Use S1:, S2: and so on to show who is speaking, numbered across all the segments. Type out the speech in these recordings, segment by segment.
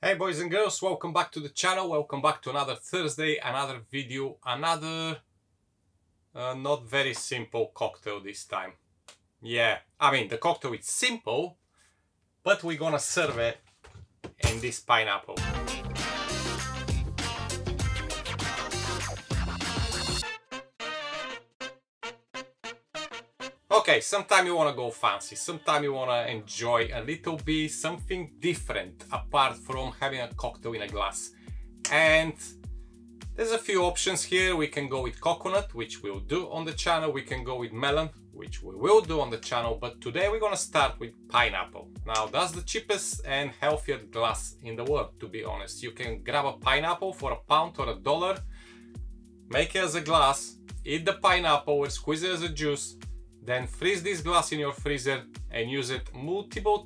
S1: Hey boys and girls, welcome back to the channel, welcome back to another Thursday, another video, another not very simple cocktail this time. Yeah, I mean the cocktail is simple, but we're gonna serve it in this pineapple. Okay, sometimes you want to go fancy, sometimes you want to enjoy a little bit something different apart from having a cocktail in a glass. And there's a few options here. We can go with coconut, which we'll do on the channel. We can go with melon, which we will do on the channel. But today we're going to start with pineapple. Now that's the cheapest and healthier glass in the world, to be honest. You can grab a pineapple for £1 or $1, make it as a glass, eat the pineapple or squeeze it as a juice, then freeze this glass in your freezer and use it multiple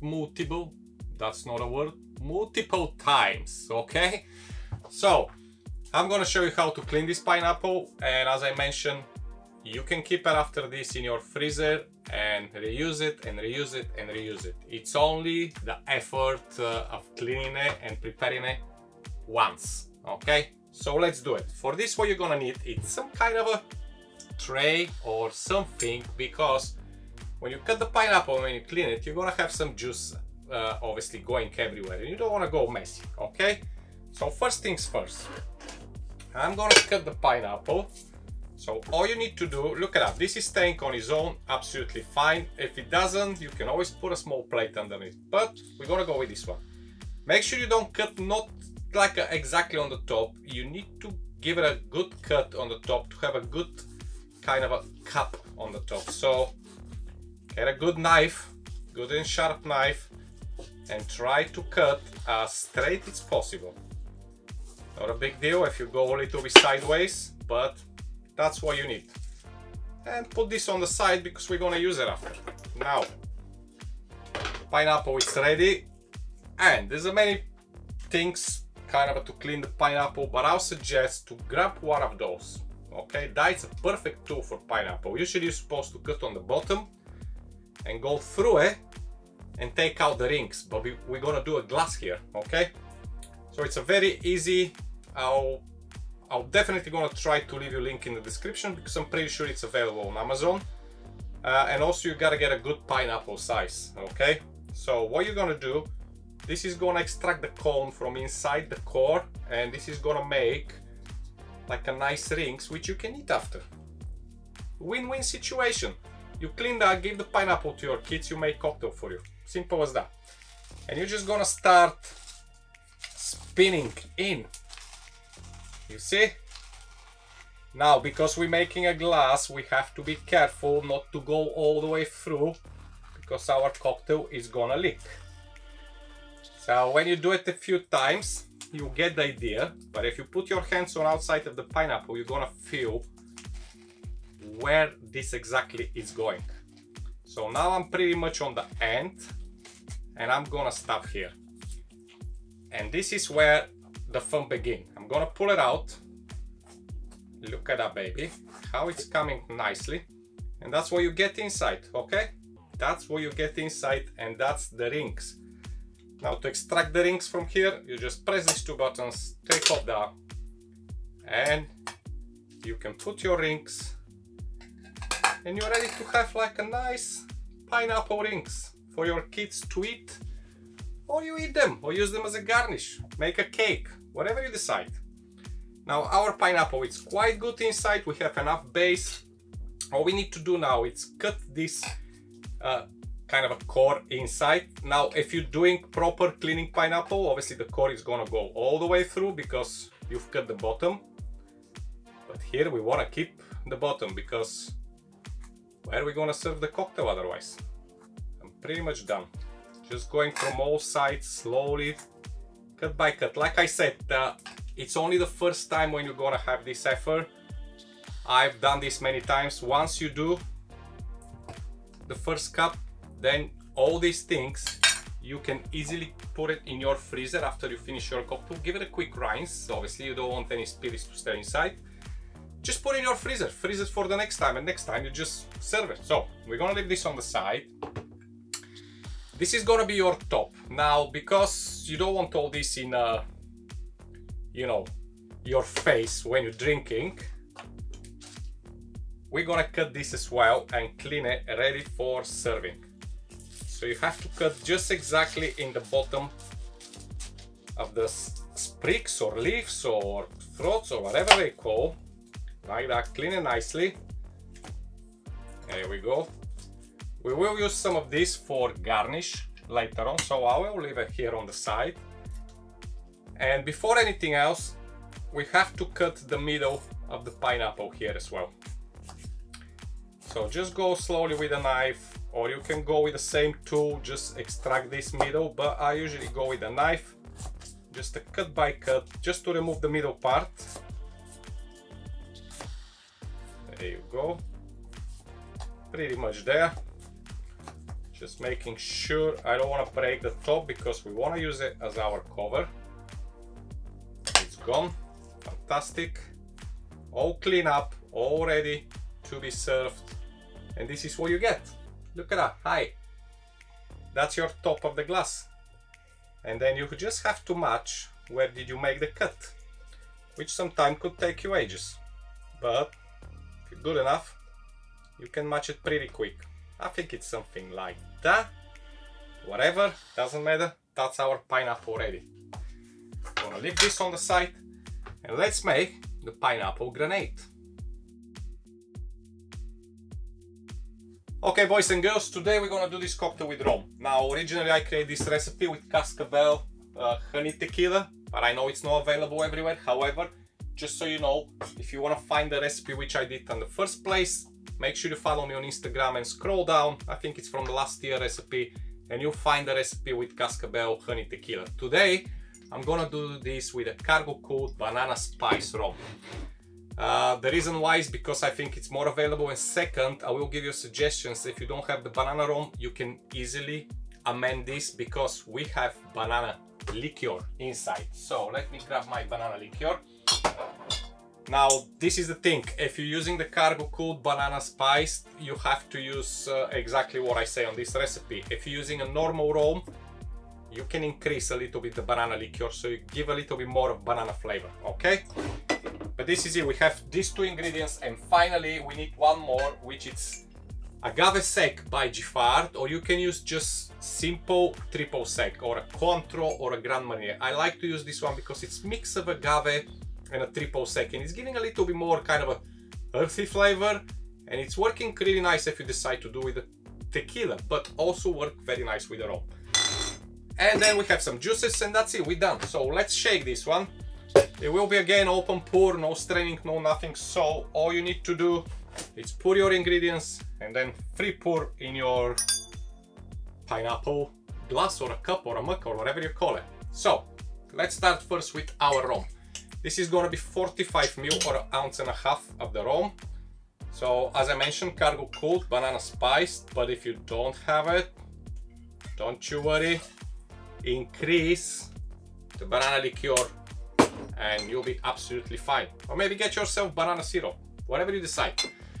S1: times, okay? So, I'm gonna show you how to clean this pineapple, and as I mentioned, you can keep it after this in your freezer and reuse it and reuse it and reuse it. It's only the effort of cleaning it and preparing it once, okay? So let's do it. For this, what you're gonna need is some kind of a tray or something, because when you cut the pineapple and when you clean it, you're gonna have some juice obviously going everywhere and you don't want to go messy, okay? So first things first, I'm gonna cut the pineapple. So all you need to do, look at that, this is staying on its own absolutely fine. If it doesn't, you can always put a small plate underneath, but we're gonna go with this one. Make sure you don't cut not like exactly on the top. You need to give it a good cut on the top to have a good kind of a cup on the top. So get a good knife, good and sharp knife, and try to cut as straight as possible. Not a big deal if you go a little bit sideways, but that's what you need. And put this on the side because we're gonna use it after. Now, pineapple is ready, and there's many things kind of to clean the pineapple, but I'll suggest to grab one of those. Okay, that's a perfect tool for pineapple. Usually you're supposed to cut on the bottom and go through it and take out the rings, but we're gonna do a glass here, okay? So it's a very easy. I'll definitely gonna try to leave you a link in the description because I'm pretty sure it's available on Amazon. And also you gotta get a good pineapple size, okay? So what you're gonna do, this is gonna extract the cone from inside the core, and this is gonna make like a nice rings which you can eat after. Win-win situation. You clean that, give the pineapple to your kids, you make cocktail for you. Simple as that. And you're just gonna start spinning in. You see? Now, because we're making a glass, we have to be careful not to go all the way through because our cocktail is gonna leak. So when you do it a few times, you get the idea, but if you put your hands on outside of the pineapple, you're gonna feel where this exactly is going. So now I'm pretty much on the end and I'm gonna stop here. And this is where the fun begins. I'm gonna pull it out. Look at that baby, how it's coming nicely. And that's what you get inside, okay? That's what you get inside, and that's the rings. Now to extract the rings from here, you just press these two buttons, take off that, and you can put your rings and you're ready to have like a nice pineapple rings for your kids to eat, or you eat them or use them as a garnish, make a cake, whatever you decide. Now our pineapple is quite good inside, we have enough base. All we need to do now is cut this kind of a core inside. Now if you're doing proper cleaning pineapple, obviously the core is gonna go all the way through because you've cut the bottom, but here we want to keep the bottom because where are we gonna serve the cocktail otherwise? I'm pretty much done. Just going from all sides slowly, cut by cut. Like I said, it's only the first time when you're gonna have this effort. I've done this many times. Once you do the first cup, then all these things you can easily put it in your freezer after you finish your cocktail. Give it a quick rinse. Obviously you don't want any spirits to stay inside. Just put it in your freezer, freeze it for the next time, and next time you just serve it. So we're gonna leave this on the side. This is gonna be your top. Now, because because you don't want all this in, you know, your face when you're drinking, we're gonna cut this as well and clean it, ready for serving. So you have to cut just exactly in the bottom of the sprigs or leaves or throats or whatever they call, like that. Clean it nicely. There we go. We will use some of this for garnish later on, so I will leave it here on the side. And before anything else, we have to cut the middle of the pineapple here as well. So just go slowly with a knife, or you can go with the same tool, just extract this middle, but I usually go with a knife, just a cut by cut, just to remove the middle part. There you go. Pretty much there. Just making sure I don't want to break the top because we want to use it as our cover. It's gone. Fantastic. All clean up, all ready to be served. And this is what you get. Look at that. Hi. That's your top of the glass. And then you just have to match where did you make the cut, which sometimes could take you ages. But if you're good enough, you can match it pretty quick. I think it's something like that. Whatever, doesn't matter. That's our pineapple ready. Gonna leave this on the side and let's make the pineapple grenade. Okay, boys and girls, today we're gonna do this cocktail with rum. Now, originally I created this recipe with Cascabel honey tequila, but I know it's not available everywhere. However, just so you know, if you wanna find the recipe which I did in the first place, make sure you follow me on Instagram and scroll down. I think it's from the last year recipe, and you'll find the recipe with Cascabel honey tequila. Today, I'm gonna do this with a cargo cooled banana spice rum. The reason why is because I think it's more available, and second, I will give you suggestions. If you don't have the banana rum, you can easily amend this because we have banana liqueur inside. So let me grab my banana liqueur. Now, this is the thing, if you're using the cargo cooled banana spice, you have to use exactly what I say on this recipe. If you're using a normal rum, you can increase a little bit the banana liqueur, so you give a little bit more of banana flavor, okay? But this is it, we have these two ingredients, and finally we need one more, which is AgaveSec by Giffard, or you can use just simple triple sec, or a Cointreau, or a Grand Marnier. I like to use this one because it's mix of agave and a triple sec, and it's giving a little bit more kind of a earthy flavor, and it's working really nice if you decide to do with the tequila, but also work very nice with the rum. And then we have some juices, and that's it, we're done. So let's shake this one. It will be again open pour, no straining, no nothing. So all you need to do is pour your ingredients and then free pour in your pineapple glass or a cup or a mug or whatever you call it. So let's start first with our rum. This is gonna be 45 ml or an ounce and a half of the rum. So as I mentioned, cargo cooled, banana spiced, but if you don't have it, don't you worry, increase the banana liqueur and you'll be absolutely fine. Or maybe get yourself banana syrup, whatever you decide.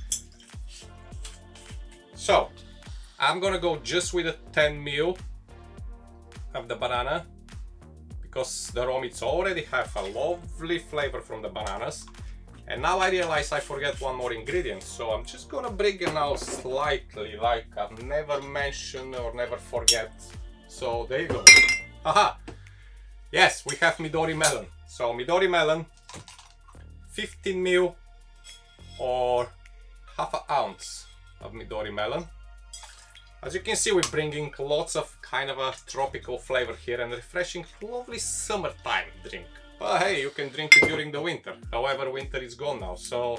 S1: So I'm gonna go just with a 10 ml of the banana, because the rum it's already have a lovely flavor from the bananas. And now I realize I forget one more ingredient, so I'm just gonna bring it now slightly, like I've never mentioned or never forget. So there you go. Haha! Yes, we have Midori melon. So Midori melon, 15 ml or half an ounce of Midori melon. As you can see, we're bringing lots of kind of a tropical flavor here and refreshing, lovely summertime drink. But hey, you can drink it during the winter. However, winter is gone now, so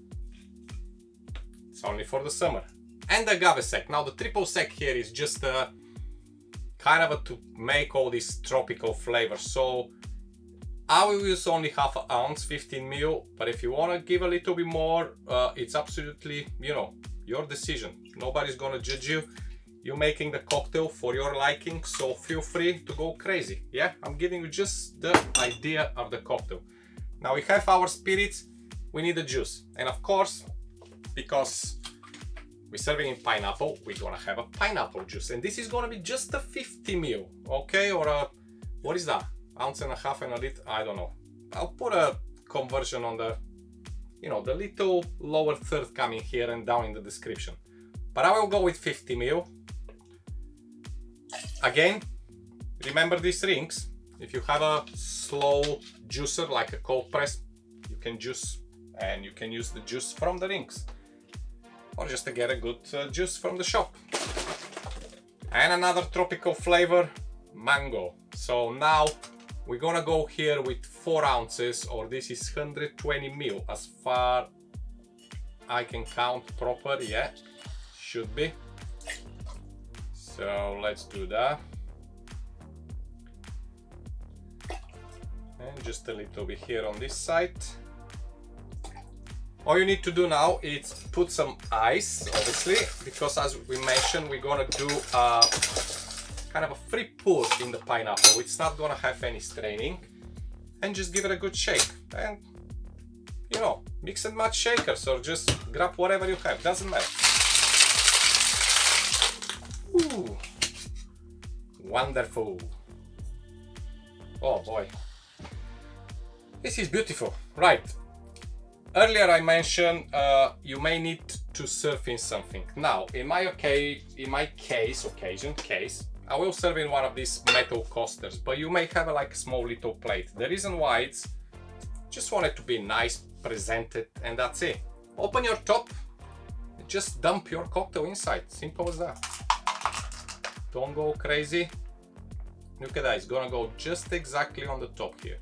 S1: it's only for the summer. And the AgaveSec. Now the triple sec here is just kind of to make all these tropical flavors. So I will use only half an ounce, 15 ml, but if you want to give a little bit more, it's absolutely, you know, your decision. Nobody's gonna judge you. You're making the cocktail for your liking, so feel free to go crazy. Yeah, I'm giving you just the idea of the cocktail. Now we have our spirits, we need the juice. And of course, because we're serving in pineapple, we're gonna have a pineapple juice. And this is gonna be just a 50 ml, okay? Or a What is that? Ounce and a half and a liter? I don't know. I'll put a conversion on the, you know, the little lower third coming here and down in the description. But I will go with 50 ml. Again, remember these rings. If you have a slow juicer like a cold press, you can juice and you can use the juice from the rings. Or just to get a good juice from the shop. And another tropical flavor, mango. So now we're gonna go here with 4 ounces, or this is 120 ml as far I can count proper. Yeah, should be. So let's do that. And just a little bit here on this side. All you need to do now is put some ice, obviously, because as we mentioned, we're gonna do kind of a free pour in the pineapple. It's not gonna have any straining. And just give it a good shake. And, you know, mix and match shakers, or just grab whatever you have, doesn't matter. Ooh, wonderful. Oh boy, this is beautiful. Right, earlier I mentioned you may need to serve in something. Now, in my case, I will serve in one of these metal coasters, but you may have like a small little plate. The reason why it's just want it to be nice, presented, and that's it. Open your top, just dump your cocktail inside. Simple as that. Don't go crazy. Look at that, it's gonna go just exactly on the top here.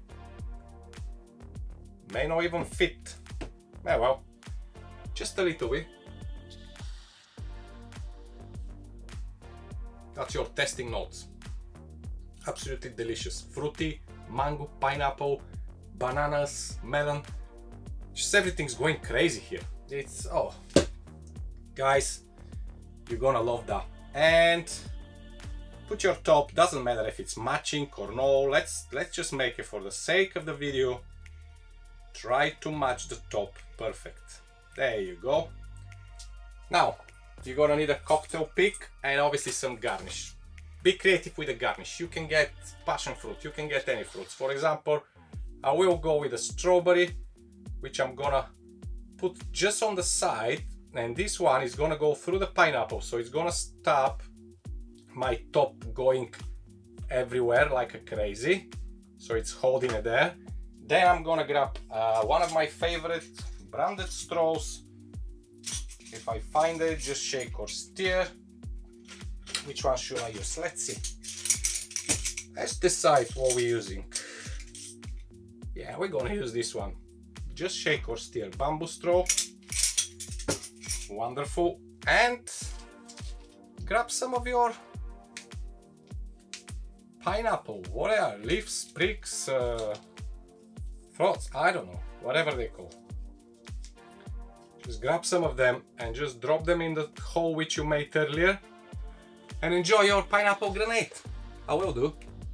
S1: May not even fit. Well, just a little bit. That's your tasting notes. Absolutely delicious. Fruity, mango, pineapple, bananas, melon. Just everything's going crazy here. It's, oh, guys, you're gonna love that. And put your top, doesn't matter if it's matching or no. Let's just make it for the sake of the video. Try to match the top. Perfect. There you go. Now, you're gonna need a cocktail pick and obviously some garnish. Be creative with the garnish. You can get passion fruit, you can get any fruits. For example, I will go with a strawberry, which I'm gonna put just on the side, and this one is gonna go through the pineapple, so it's gonna stop my top going everywhere like a crazy, so it's holding it there. Then I'm gonna grab one of my favorite branded straws. If I find it, just shake or stir. Which one should I use? Let's see. Let's decide what we're using. Yeah, we're gonna use this one. Just shake or stir. Bamboo straw. Wonderful. And grab some of your pineapple. What are leaves, sprigs, fruits? I don't know. Whatever they call. Just grab some of them and just drop them in the hole which you made earlier and enjoy your pineapple grenade. I will do.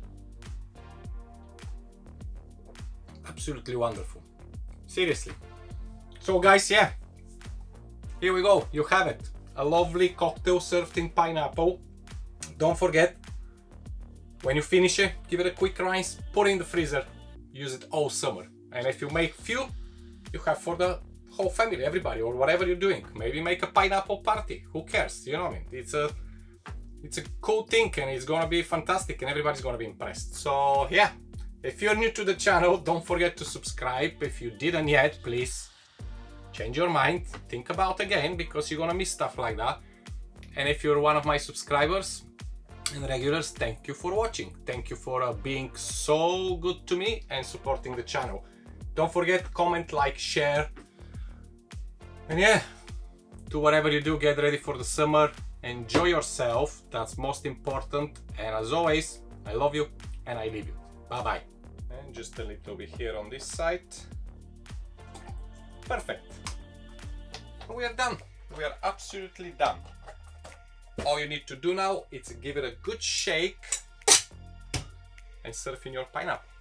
S1: Absolutely wonderful. Seriously. So guys, yeah, here we go. You have it. A lovely cocktail served in pineapple. Don't forget, when you finish it, give it a quick rinse, put it in the freezer, use it all summer. And if you make few, you have for the whole family, everybody, or whatever you're doing. Maybe make a pineapple party. Who cares? You know what I mean? It's a cool thing, and it's gonna be fantastic, and everybody's gonna be impressed. So yeah, if you're new to the channel, don't forget to subscribe. If you didn't yet, please change your mind, think about again, because you're gonna miss stuff like that. And if you're one of my subscribers and regulars, thank you for watching. Thank you for being so good to me and supporting the channel. Don't forget, comment, like, share. And yeah, do whatever you do, get ready for the summer, enjoy yourself, that's most important. And as always, I love you and I leave you. Bye bye. And just a little bit here on this side. Perfect. We are done. We are absolutely done. All you need to do now is give it a good shake and serve in your pineapple.